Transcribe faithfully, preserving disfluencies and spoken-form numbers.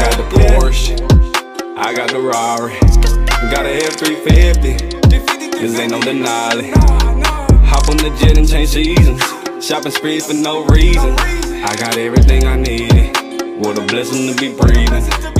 got the Porsche, I got the Rari, got a F three fifty, this ain't no Denali. Hop on the jet and change seasons, shopping sprees for no reason. I got everything I needed, what a blessing to be breathing.